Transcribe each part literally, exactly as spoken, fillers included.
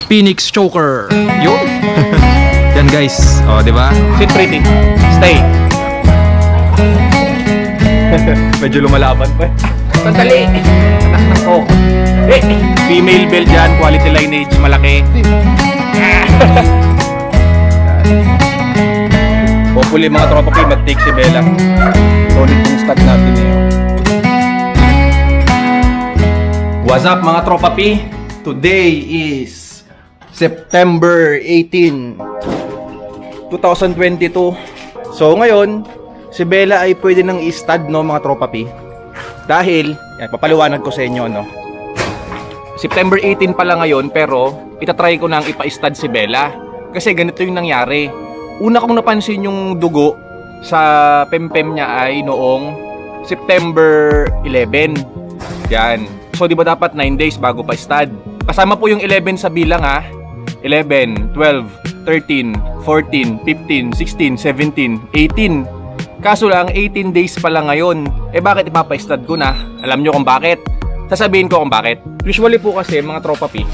Phoenix Choker. Yun. Yan guys. O, di ba? Sit pretty. Stay. Medyo lumalaban pa. Sandali. Anak na ko. Eh, female Belgian, quality lineage, malaki. Hopefully mga tropa ko mag-take si Bella. Solid yung stud natin eh. What's up mga tropa P? Today is September eighteenth, twenty twenty-two. So ngayon, si Bella ay pwede nang i-stud, no mga tropa P. Dahil, yan, papaliwanag ko sa inyo, no. September eighteenth pala ngayon, pero itatry ko nang ipa-stud si Bella. Kasi ganito yung nangyari. Una kong napansin yung dugo sa pempem niya ay noong September eleven. Yan. So di ba dapat nine days bago pa stud? Kasama po yung eleven sa bilang ha. eleven, twelve, thirteen, fourteen, fifteen, sixteen, seventeen, eighteen. Kaso lang eighteen days pa lang ngayon. Eh bakit ipapa-stud ko na? Alam nyo kung bakit? Sasabihin ko kung bakit. Usually po kasi mga tropa P,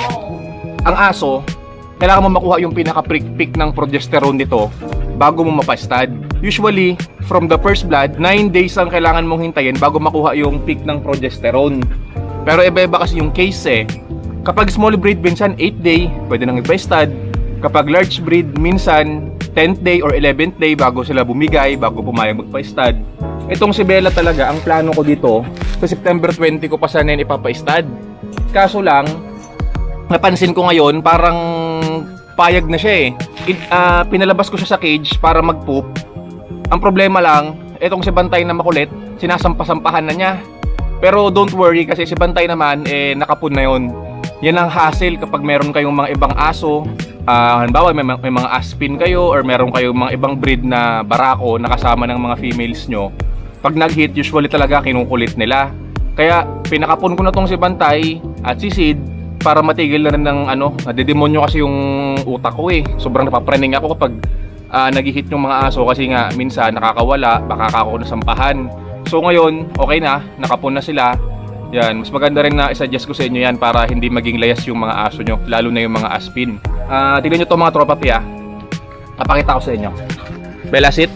ang aso, kailangan mo makuha yung pinaka-prick-pick ng progesterone nito bago mo mapa-stud. Usually, from the first blood, nine days ang kailangan mong hintayin bago makuha yung peak ng progesterone. Pero iba-iba kasi yung case eh. Kapag small breed, minsan eight day, pwede nang ipa-stud. Kapag large breed, minsan tenth day or eleventh day bago sila bumigay, bago pumayag magpa-stud. Itong si Bella talaga, ang plano ko dito, sa September twenty ko pa sana yun ipapa-stud. Kaso lang, napansin ko ngayon, parang payag na siya eh. It, uh, pinalabas ko siya sa cage para mag-poop. Ang problema lang, itong si Bantay na makulit, sinasampa-sampahan na niya. Pero don't worry kasi si Bantay naman, eh, nakapun na yun. Yan ang hassle kapag meron kayong mga ibang aso. Uh, halimbawa may, may mga aspin kayo or meron kayong mga ibang breed na barako na kasama ng mga females nyo. Pag nag-hit, usually talaga kinukulit nila. Kaya pinakapun ko na tong si Bantay at si Sid para matigil na rin ng ano, nadidemonyo kasi yung utak ko eh. Sobrang napapraning ako kapag uh, nag-hit yung mga aso kasi nga minsan nakakawala, baka ako nasampahan. So ngayon, okay na, nakapun na sila. Yan, mas maganda rin na isuggest ko sa inyo yan para hindi maging layas yung mga aso nyo, lalo na yung mga aspin. Uh, tignan nyo to mga tropa P ah. Napakita ko sa inyo. Bella, sit.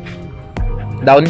Down.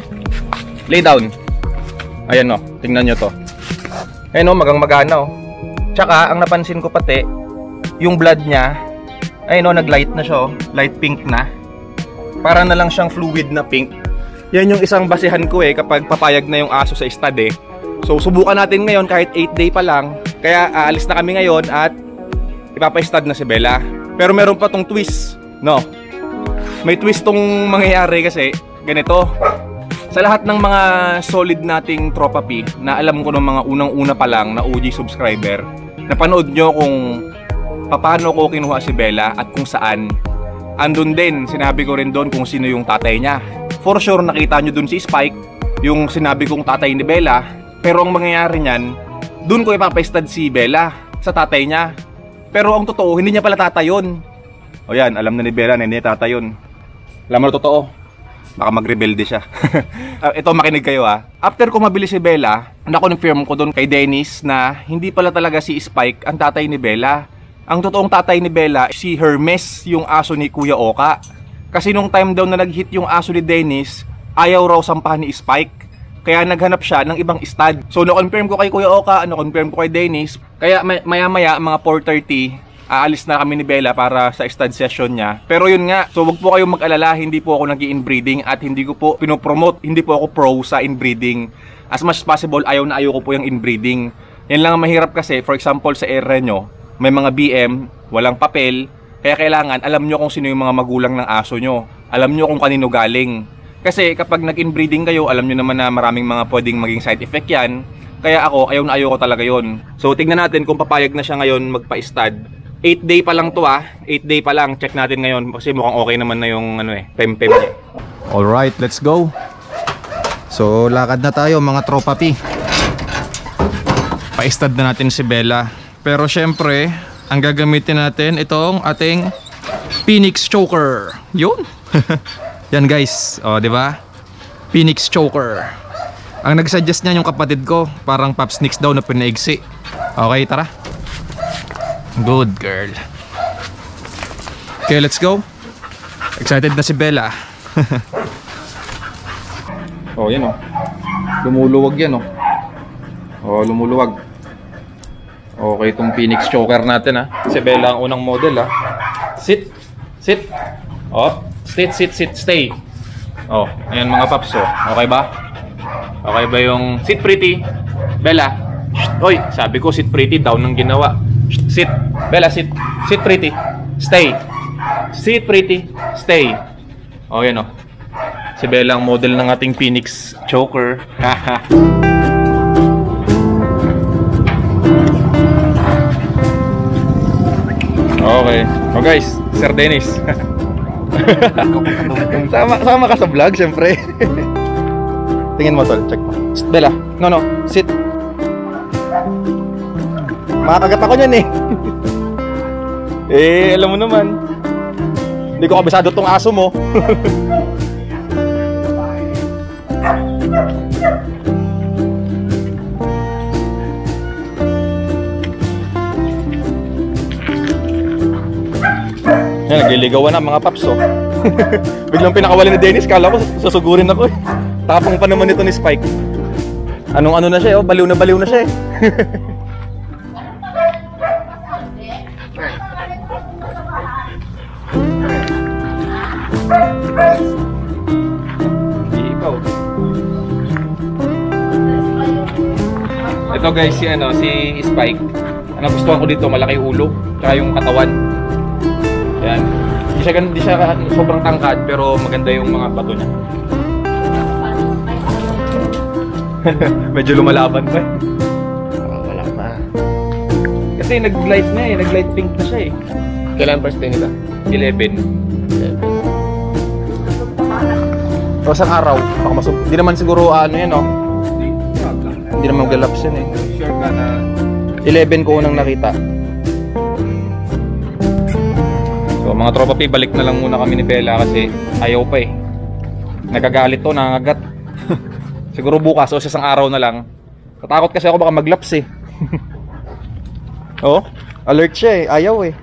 Lay down. Ayan o, tingnan nyo to. Ayan o, magang magana o. Tsaka, ang napansin ko pati, yung blood niya, ayun o, nag-light na siya o. Light pink na. Para na lang siyang fluid na pink. Yan yung isang basehan ko eh, kapag papayag na yung aso sa stud eh. So, subukan natin ngayon kahit eight day pa lang. Kaya, aalis na kami ngayon at ipapa-stud na si Bella. Pero meron pa tong twist, no? May twist tong mangyayari kasi, ganito. Sa lahat ng mga solid nating tropa P na alam ko ng mga unang-una pa lang na O G subscriber, napanood nyo kung paano ko kinuha si Bella at kung saan. Andun din, sinabi ko rin doon kung sino yung tatay niya. For sure, nakita nyo doon si Spike, yung sinabi kong tatay ni Bella. Pero ang mangyayari niyan, doon ko ipapa-stud si Bella sa tatay niya. Pero ang totoo, hindi niya pala tatay yun. O yan, alam na ni Bella na hindi tatay yun. Alam mo na totoo. Baka mag-rebelde siya. uh, ito, makinig kayo ha. After ko mabili si Bella, na-confirm ko doon kay Dennis na hindi pala talaga si Spike ang tatay ni Bella. Ang totoong tatay ni Bella, si Hermes, yung aso ni Kuya Oka. Kasi nung time daw na nag-hit yung aso ni Dennis, ayaw raw sampahan ni Spike. Kaya naghanap siya ng ibang stud. So na-confirm ko kay Kuya Oka, na-confirm ko kay Dennis. Kaya maya-maya, mga four thirty, aalis na kami ni Bella para sa stud session niya. Pero yun nga, so wag po kayong mag-alala, hindi po ako nag-i-inbreeding at hindi ko po pinopromote, hindi po ako pro sa inbreeding. As much as possible, ayaw na ayaw ko po yung inbreeding. Yan lang ang mahirap kasi, for example sa area nyo, may mga B M, walang papel, kaya kailangan alam nyo kung sino yung mga magulang ng aso nyo. Alam nyo kung kanino galing. Kasi kapag nag-inbreeding kayo, alam nyo naman na maraming mga pwedeng maging side effect yan. Kaya ako, ayaw na ayaw ko talaga yon. So tignan natin kung papayag na siya ngayon magpa-stud. eight day pa lang to ah. eight day pa lang. Check natin ngayon kasi mukhang okay naman na yung ano eh, pem-pem niya. Alright, let's go. So lakad na tayo mga tropa P. Pa-stud na natin si Bella. Pero syempre, ang gagamitin natin itong ating Phoenix Choker. Yun. Yan guys, oh, di ba? Phoenix Choker. Ang nag-suggest niya yung kapatid ko, parang Pop Snicks daw na pinaigsi. Okay, tara. Good girl. Okay, let's go. Excited na si Bella. Oh, yan oh. Lumuluwag yan oh. Oh, lumuluwag. Okay, itong Phoenix choker natin ha. Si Bella ang unang model ha. Sit. Sit. Oh, sit, sit, sit, stay. Oh, ayan mga paps oh. Okay ba? Okay ba yung sit pretty? Bella. Oy, sabi ko sit pretty, down ng ginawa. Sit. Bella, sit. Sit pretty. Stay. Sit pretty. Stay. Oh, yan oh. Si Bella ang model ng ating Phoenix choker. Okay. Oh guys, Sir Dennis. sama, sama ka sa vlog, syempre. Tingin mo tol, check mo. Shh, Bella, no no, sit. Makakagat ako niyan eh. Eh, alam mo naman. Hindi ko kabisado tong aso mo. Yan, nagliligawan na mga paps oh. Biglang pinakawali ni Dennis, kala ko susugurin ako eh. Tapang pa naman ito ni Spike. Anong ano na siya oh, baliw na baliw na siya eh. Iipaw. Ito guys, si ano, si Spike. Ano gustuhan ko dito, malaki yung ulo, tsaka yung katawan. Yan. Di siya, di siya sobrang tangkad pero maganda yung mga bato niya. Medyo lumalaban pa eh. Oh, wala pa. Kasi nag-light na eh, nag-light pink na siya eh. Kailan first day nila? eleven. O isang araw, baka masuk. Hindi naman siguro ano yan oh. Hindi naman mag-laps yan eh. Sure ka na eleven ko unang nakita. So mga tropa pi, balik na lang muna kami ni Bella kasi ayaw pa eh. Nagagalit to, nangagat. Siguro bukas o isang araw na lang. Tatakot kasi ako baka maglaps eh. Oh, alert siya eh, ayaw eh.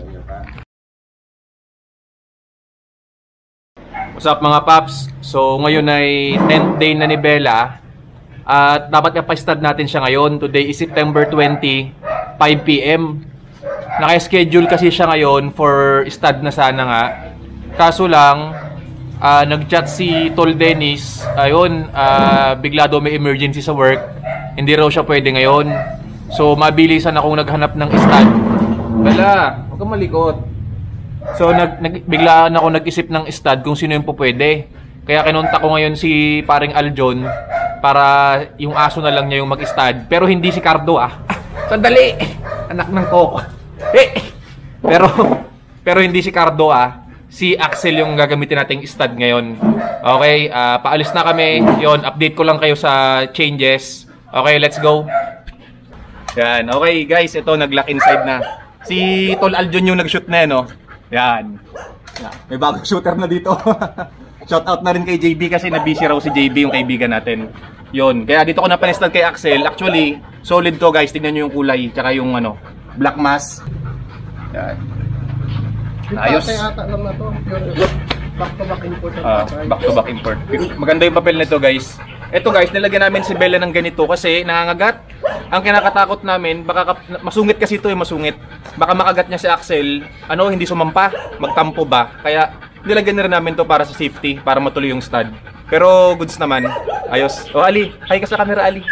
What's up mga paps? So ngayon ay tenth day na ni Bella. At dapat ipa-stud natin siya ngayon. Today is September twentieth, five p m Naka-schedule kasi siya ngayon for stud na sana nga. Kaso lang, uh, nag-chat si Tol Dennis. Ayun, uh, bigla daw may emergency sa work. Hindi raw siya pwede ngayon. So, mabilisan akong naghanap ng stud. Bella, huwag kang malikot. So, nag, nag, biglaan ako nag-isip ng stud kung sino yung po pwede. Kaya kinontak ko ngayon si paring Aljon para yung aso na lang niya yung mag-stud. Pero hindi si Cardo ah. Sandali! Anak ng Coco. Eh, pero pero hindi si Cardo ah. Si Axel yung gagamitin nating stud ngayon. Okay, uh, paalis na kami. Yon, update ko lang kayo sa changes. Okay, let's go. Yan, okay guys, ito nag-lock inside na. Si Tol Aljon yung nag-shoot na no. Yan. May bagong shooter na dito. Shout out na rin kay J B kasi na-busy raw si J B yung kaibigan natin. Yon, kaya dito ko na panistad kay Axel. Actually, solid to guys. Tingnan niyo yung kulay, tsaka yung ano, black mass. Yan. Ayos. Back to back import. Uh, back to back import. Maganda yung papel nito guys. Ito guys, nilagyan namin si Bella ng ganito kasi nangangagat. Ang kinakatakot namin, baka masungit kasi ito yung masungit. Baka makagat niya si Axel, ano, hindi sumampa, magtampo ba. Kaya nilagyan na rin namin to para sa safety, para matuloy yung stud. Pero goods naman. Ayos. O Ali, hi ka sa camera Ali.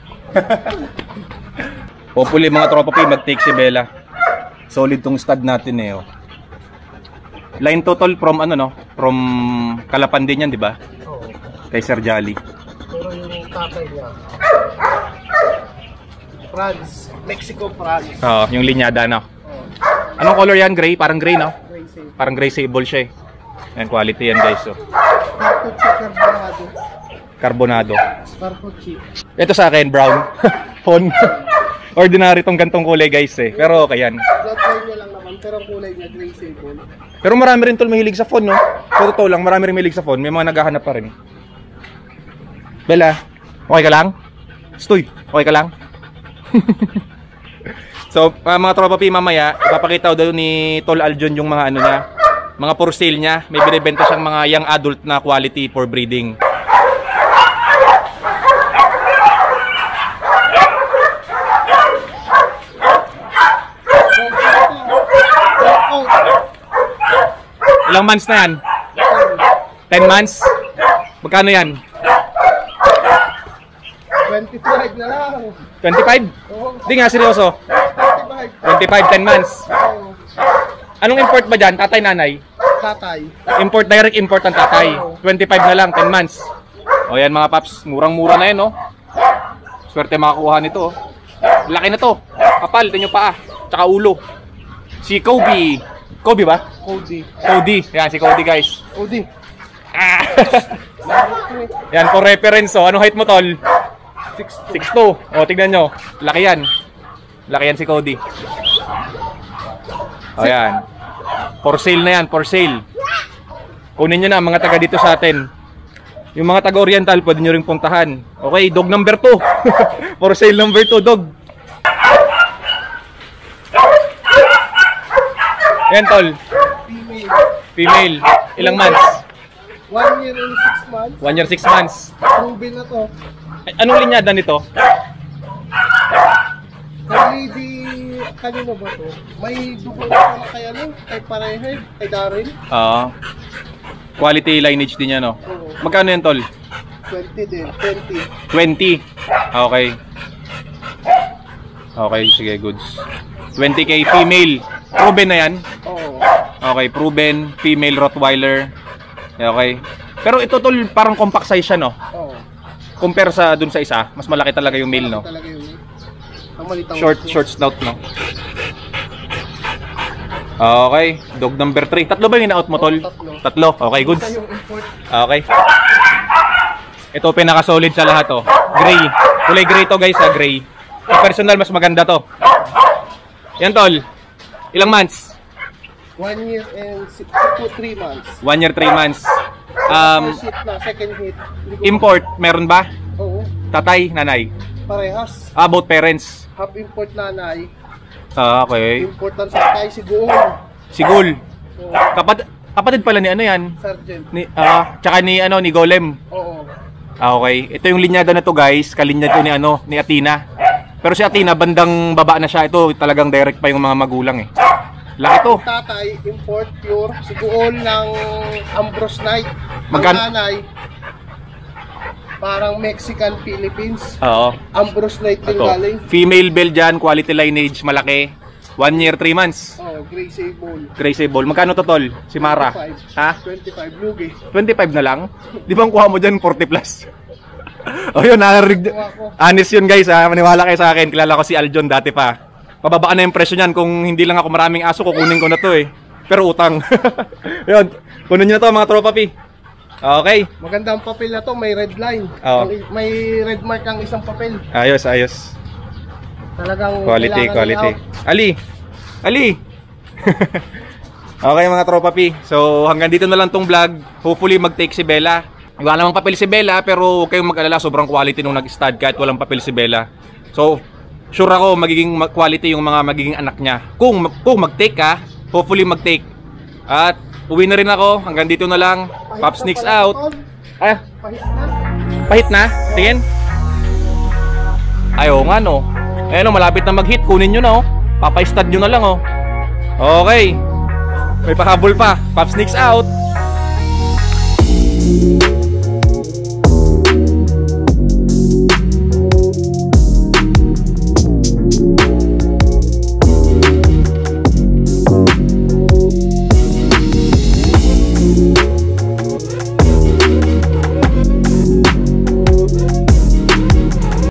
Hopefully mga tropa P, mag-take si Bella. Solid tong stud natin eh oh. Line total from ano no? From Kalapan din yan, di ba? Oo. Kay Sir Jolly. Pero yung tatay niya, France, Mexico, France. Oo, yung linyada no. Oh. Anong color yan? Gray? Parang gray no? Gray sable. Parang gray sable siya eh. Yan, quality yan guys oh. Carpucci carbonado. Carbonado. Carpucci. Ito sa akin, brown. Phone. Ordinary tong gantong kulay guys eh. Pero okay yan. Flat white niya lang naman, pero kulay niya gray sable. Pero marami rin tol mahilig sa phone no. Sa totoo lang, marami rin mahilig sa phone. May mga naghahanap pa rin. Bella, okay ka lang? Stoy, okay ka lang? So, uh, mga tropa P, mamaya, ipapakita ko daw ni Tol Aljon yung mga ano niya, mga for sale niya. May binibenta siyang mga young adult na quality for breeding. Ilang months na yan? ten months? Magkano yan? twenty-five na lang. twenty-five? Oo. Hindi nga, seryoso. twenty-five. twenty-five, ten months. Oo. Anong import ba dyan? Tatay, nanay? Tatay. Import, direct import ang tatay. twenty-five na lang, ten months. O yan mga paps, murang-mura na yan, no? Swerte makakuha nito, oh. Laki na to. Kapal, ito nyo paa. Tsaka ulo. Si Kobe. Kobe ba? Cody. Cody. Yan, si Cody, guys. Cody. Ah. Yan, for reference, oh. Anong height mo, tol? six two. O, tignan nyo. Laki yan. Laki yan si Cody. O, yan. For sale na yan, for sale. Kunin nyo na, mga taga dito sa atin. Yung mga taga Oriental, pwede nyo rin puntahan. Okay, dog number two. For sale number two, dog. Yan, tol. Female. Female. Ilang months? One year and six months. One year, six months. Proven na to. Ay, anong linyada nito? Kay Lady, kanino ba to? May dugo na kay ano? Kay Parehe? Kay Daryl? Oo. Quality lineage din yan, no? Oo. Magkano yan, tol? twenty din. twenty. twenty. Okay. Okay, sige, goods. twenty K female. Proven na yan? Oo. Okay, proven. Female Rottweiler. Okay. Pero ito, tol, parang compact size siya, no? Oo. Compare sa dun sa isa, mas malaki talaga yung male, no? Talaga yun. Ang malitang Short, short snout, no? Okay, dog number three. Tatlo ba yung ina-out mo, tol? Tatlo. Tatlo. Okay, goods. Ito yung import. Okay. Ito pinaka-solid sa lahat, oh. Gray. Kulay gray to, guys, ha, gray. Sa personal, mas maganda to. Yan, tol. Ilang months? One year and six to three months. One year, three months. Um, First hit na, second hit. Hindi ko- import, meron ba? Oo. Tatay, nanay? Parehas. Ah, both parents. Half import nanay. Ah, okay. Import ang tatay, siguro. Sigul. Oo. Kapatid, kapatid pala ni ano yan? Sergeant. Ni, ah, tsaka ni, ano, ni Golem. Oo. Ah, okay. Ito yung linyada na to, guys. Kalinya to ni, ano, ni Athena. Pero si Athena, bandang baba na siya. Ito, talagang direct pa yung mga magulang, eh. Laki to. Tatay, import pure. Siguro ng Ambrose Knight. Ang Magkan- nanay, parang Mexican Philippines. Oo. Ambrose Knight din Ito. galing. Female Belgian, quality lineage, malaki. One year, three months. Oh, Gray Sable. Gray Sable. Magkano to, tol? Si Mara? twenty-five. Ha? twenty-five lugi. twenty-five na lang? Di ba ang kuha mo dyan, forty plus? O yun, nakarig... Honest yun, guys, ha? Maniwala kayo sa akin. Kilala ko si Aljon dati pa. Pababaan na yung presyo niyan. Kung hindi lang ako maraming aso, kukunin ko na to, eh. Pero utang. Yun. Kunin nyo na to, mga tropa, pi. Okay. Maganda ang papel na to, may red line. Oo. Ang- May red mark ang isang papel. Ayos, ayos. Talagang Quality, kailangan quality. i-out. Ali! Ali! Okay, mga tropa, pi. So, hanggang dito na lang tong vlog. Hopefully, mag-take si Bella. Wala namang papel si Bella, pero huwag kayong mag-alala. Sobrang quality nung nag-stud kahit walang papel si Bella. So, sure ako, magiging ma- quality yung mga magiging anak niya. Kung, kung mag-take ka, hopefully mag-take. At, uwi na rin ako. Hanggang dito na lang. Pop Sneaks out. Ah, Pahit na. pahit na. Tingin. Ayaw nga, no. Eh, no, malapit na mag-hit. Kunin nyo na, oh. Papa-stud nyo na lang, oh. Okay. May pahabol pa. Pop Sneaks out.